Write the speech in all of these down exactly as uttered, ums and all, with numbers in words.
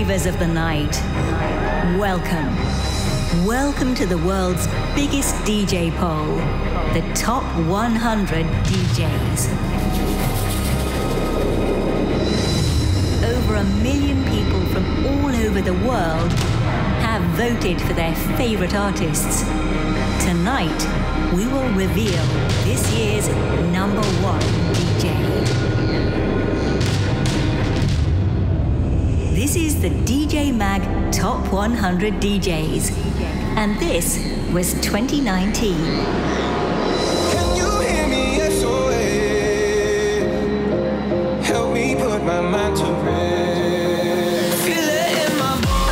ravers of the night. Welcome. Welcome to the world's biggest D J poll, the top one hundred D Js. Over a million people from all over the world have voted for their favorite artists. Tonight, we will reveal this year's number one D J. This is the D J Mag Top one hundred D Js, and this was twenty nineteen. Can you hear me? S O S. Help me put my mind to rest. Feel it in my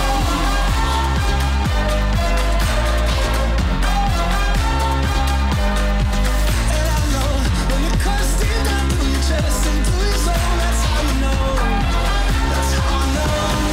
and I know when you cut a steel down through your chest and through your soul, that's how you know. That's how I know.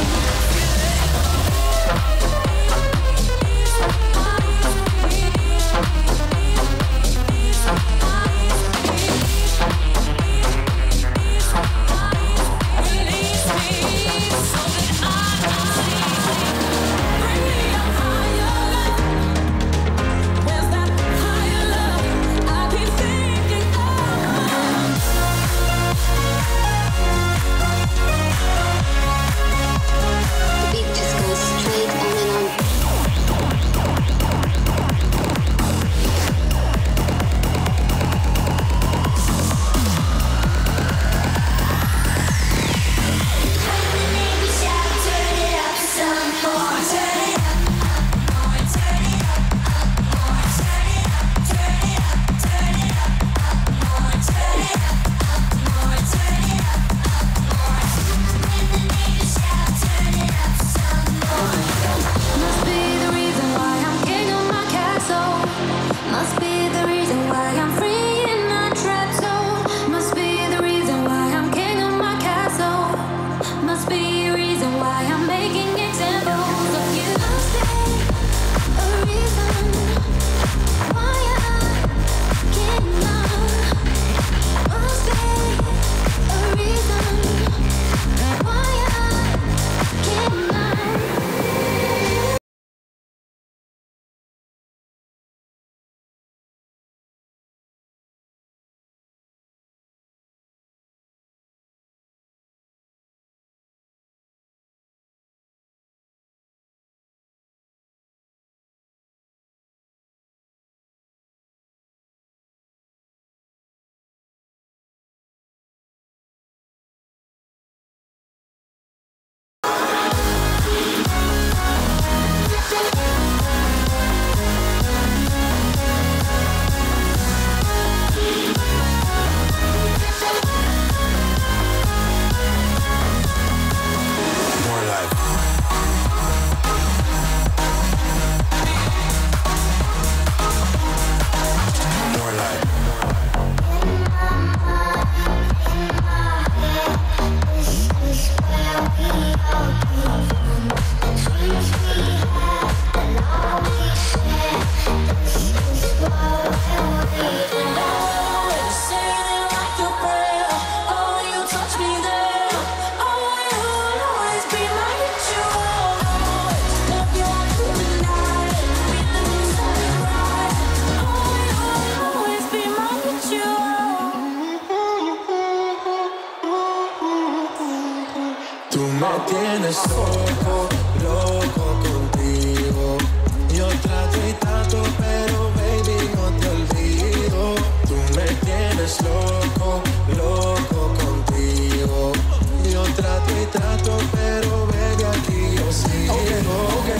Tienes loco, loco contigo. Yo trato y trato, pero baby no te olvido. Tú me tienes loco, loco contigo. Yo trato y trato, pero baby aquí yo sigo. Okay, okay.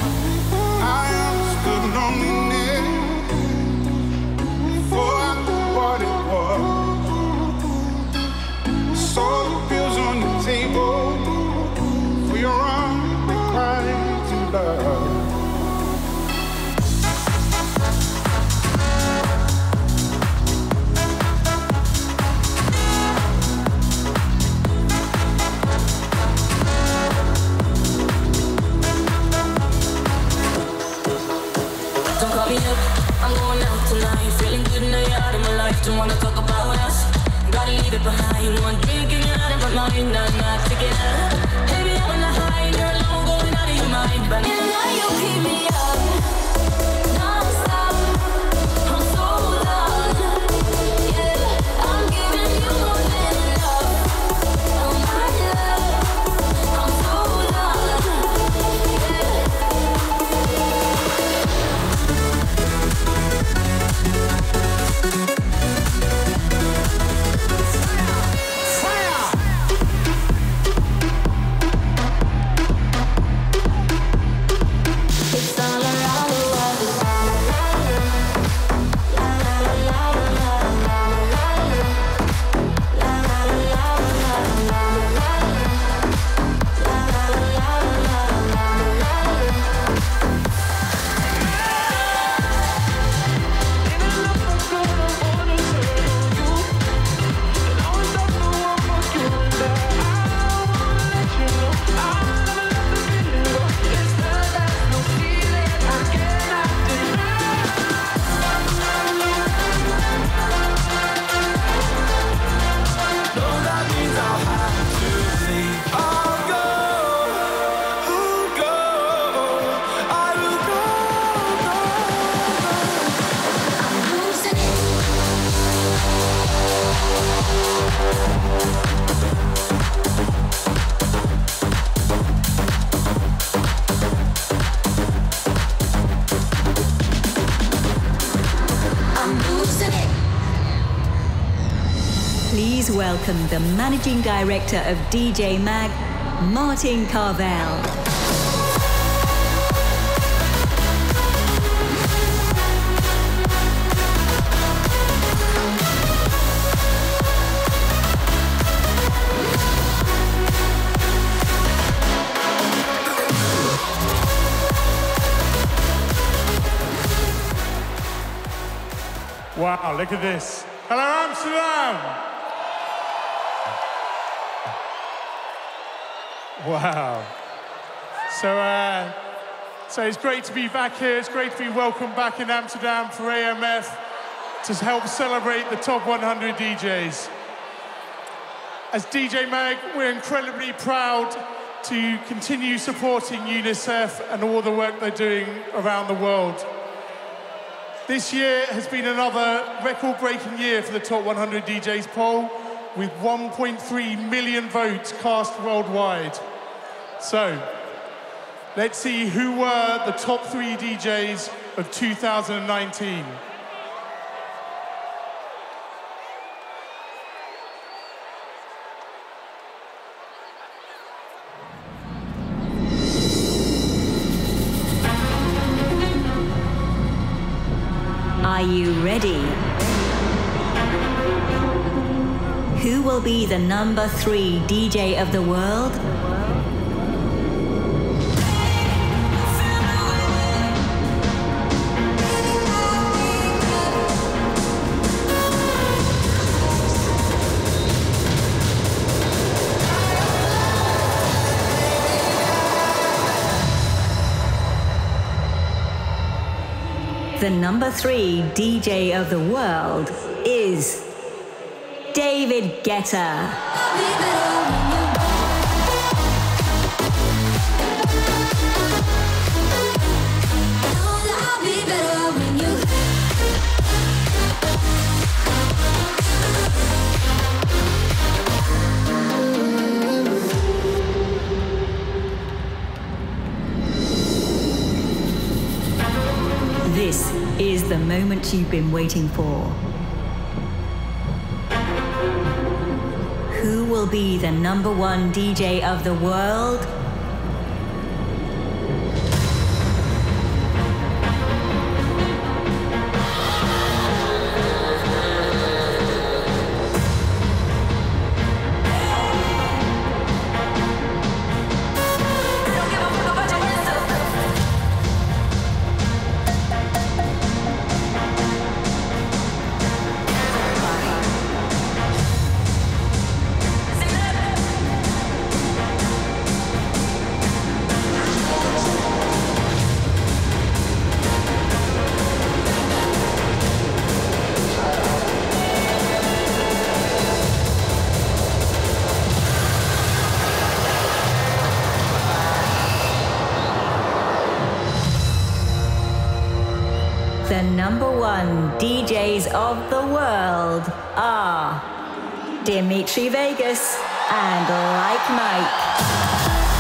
I understood loneliness before I knew what it was. Saw the bills on the table. Your arms crying to love. Don't call me up, I'm going out tonight. Feeling good now you're out of my life. Don't wanna talk about us. Gotta leave it behind. One drink and you're out of my mind. I'm not together. Baby, I'm on the high, you're alone, go Please welcome the Managing Director of D J Mag, Martin Carvel. Wow, look at this. Hello, Amsterdam! Wow. So, uh, so it's great to be back here. It's great to be welcomed back in Amsterdam for A M F to help celebrate the top one hundred D Js. As D J Mag, we're incredibly proud to continue supporting UNICEF and all the work they're doing around the world. This year has been another record-breaking year for the Top one hundred D Js poll, with one point three million votes cast worldwide. So, let's see who were the top three D Js of two thousand nineteen. Are you ready? Who will be the number three D J of the world? The number three D J of the world is David Guetta. This is the moment you've been waiting for. Who will be the number one D J of the world? number one D Js of the world are Dimitri Vegas and Like Mike.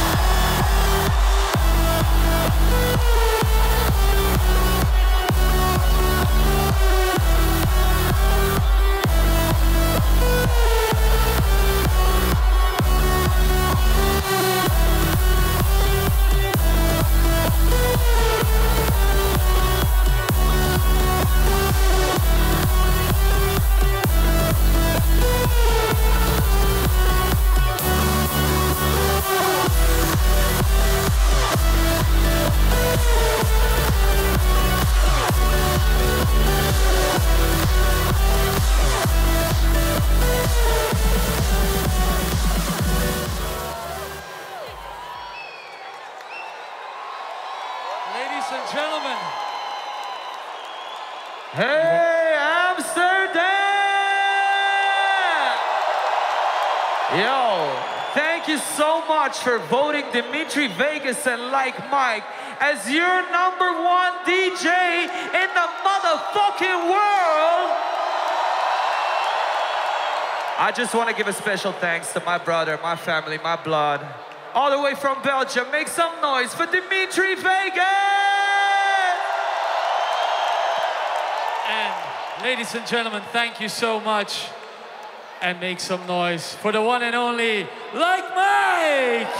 Hey, Amsterdam! Yo, thank you so much for voting Dimitri Vegas and Like Mike as your number one D J in the motherfucking world. I just want to give a special thanks to my brother, my family, my blood, all the way from Belgium. Make some noise for Dimitri Vegas! And ladies and gentlemen, thank you so much. And make some noise for the one and only Like Mike!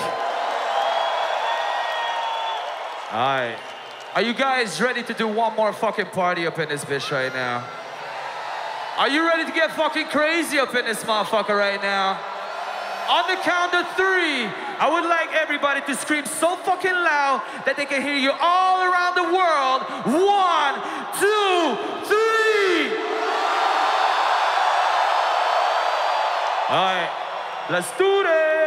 All right. Are you guys ready to do one more fucking party up in this bitch right now? Are you ready to get fucking crazy up in this motherfucker right now? On the count of three, I would like everybody to scream so fucking loud that they can hear you all around the world. One, two, three! All right, let's do this!